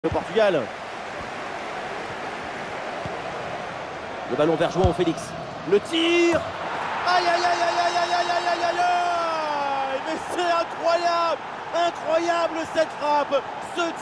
Le Portugal. Le ballon vers João Félix. Le tir. Aïe aïe aïe aïe aïe aïe aïe aïe aïe aïe. Mais c'est incroyable. Incroyable cette frappe. Ce